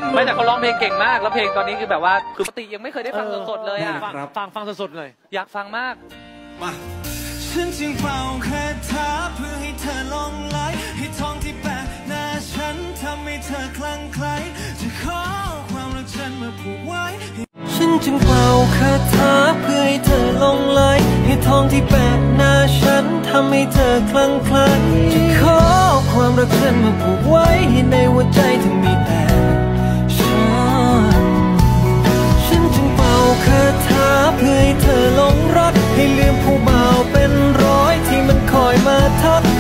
ไม่แต่เขาร้องเพลงเก่งมากแล้วเพลงตอนนี้คือแบบว่าคือปกติยังไม่เคยได้ฟังสดๆเลยอ่ะฟังสดๆเลยอยากฟังมากมาฉันจึงเป่าคาถาเพื่อให้เธอหลงไหลให้ทองที่แปะหน้าฉันทำให้เธอคลั่งไคล้จะขอความรักฉันมาผูกไว้ฉันจึงเป่าคาถาเพื่อให้เธอหลงไหลให้ทองที่แปะหน้าฉันทำให้เธอคลั่งไคล้จะขอความรักฉันมาผูกไว้ให้ในหัวใจเธอมีแต่ฉันจึงเป่าคาถาเพื่อให้เธอหลงรักให้ลืมผู้บ่าวเป็นร้อยที่มันคอยมาทัก